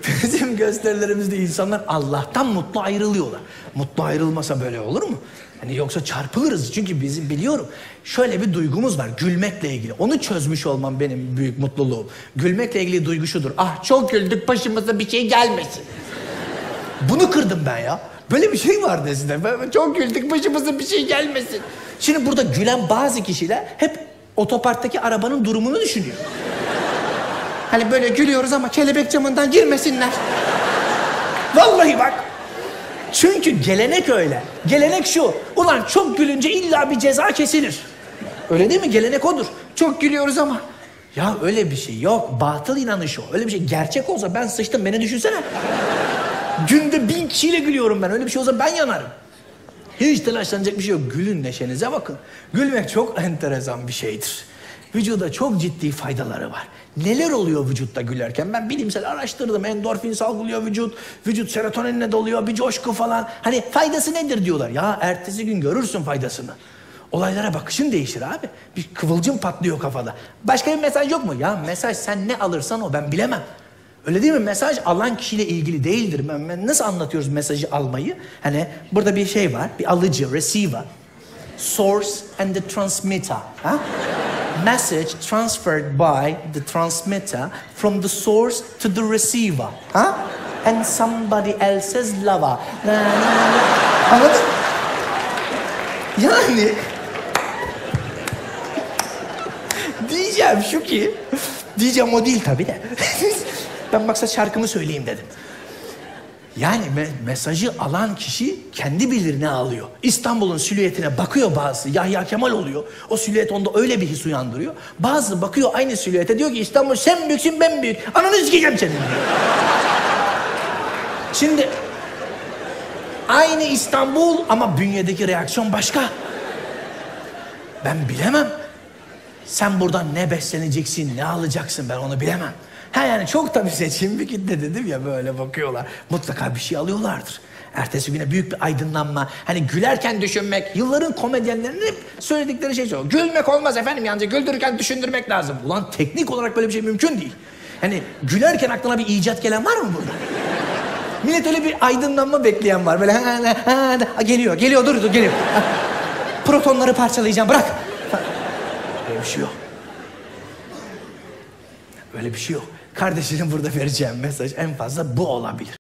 Bizim gösterilerimizde insanlar Allah'tan mutlu ayrılıyorlar. Mutlu ayrılmasa böyle olur mu? Hani yoksa çarpılırız. Çünkü bizim biliyorum şöyle bir duygumuz var gülmekle ilgili. Onu çözmüş olmam benim büyük mutluluğum. Gülmekle ilgili duygu şudur. Ah çok güldük başımıza bir şey gelmesin. Bunu kırdım ben ya. Böyle bir şey vardı eskiden. Çok güldük başımıza bir şey gelmesin. Şimdi burada gülen bazı kişiler hep otoparktaki arabanın durumunu düşünüyor. Hani böyle gülüyoruz ama kelebek camından girmesinler. Vallahi bak. Çünkü gelenek öyle. Gelenek şu. Ulan çok gülünce illa bir ceza kesilir. Öyle değil mi? Gelenek odur. Çok gülüyoruz ama. Ya öyle bir şey yok. Batıl inanış o. Öyle bir şey gerçek olsa ben sıçtım. Beni düşünsene. Günde 1000 kişiyle gülüyorum ben. Öyle bir şey olsa ben yanarım. Hiç telaşlanacak bir şey yok. Gülün, neşenize bakın. Gülmek çok enteresan bir şeydir. Vücuda çok ciddi faydaları var. Neler oluyor vücutta gülerken? Ben bilimsel araştırdım. Endorfin salgılıyor vücut. Vücut serotoninle doluyor. Bir coşku falan. Hani faydası nedir diyorlar. Ya ertesi gün görürsün faydasını. Olaylara bakışın değişir abi. Bir kıvılcım patlıyor kafada. Başka bir mesaj yok mu? Ya mesaj sen ne alırsan o, ben bilemem. Öyle değil mi? Mesaj alan kişiyle ilgili değildir. Nasıl anlatıyoruz mesajı almayı? Hani burada bir şey var. Bir alıcı, receiver. Source and the transmitter. Ha? Message transferred by the transmitter from the source to the receiver. Ha? And somebody else's lover. Anladın? Yani diyeceğim şu ki, diyeceğim o değil tabii de. Ben maksat şarkımı söyleyeyim dedim. Yani mesajı alan kişi kendi bilir ne alıyor. İstanbul'un silüetine bakıyor bazısı, Yahya Kemal oluyor. O silüet onda öyle bir his uyandırıyor. Bazısı bakıyor aynı silüete, diyor ki İstanbul sen büyüksün ben büyük. Ananı sikeceğim senin diyor. Şimdi aynı İstanbul ama bünyedeki reaksiyon başka. Ben bilemem. Sen buradan ne besleneceksin, ne alacaksın ben onu bilemem. Ha yani çok tabii seçim bir kitle dedim ya, böyle bakıyorlar. Mutlaka bir şey alıyorlardır. Ertesi güne büyük bir aydınlanma. Hani gülerken düşünmek, yılların komedyenlerinin hep söyledikleri şey şu. Gülmek olmaz efendim, yalnızca güldürürken düşündürmek lazım. Ulan teknik olarak böyle bir şey mümkün değil. Hani gülerken aklına bir icat gelen var mı burada? Millet öyle bir aydınlanma bekleyen var. Böyle geliyor dur geliyor. Protonları parçalayacağım bırak. Öyle bir şey yok. Öyle bir şey yok. Kardeşinin burada vereceğim mesaj en fazla bu olabilir.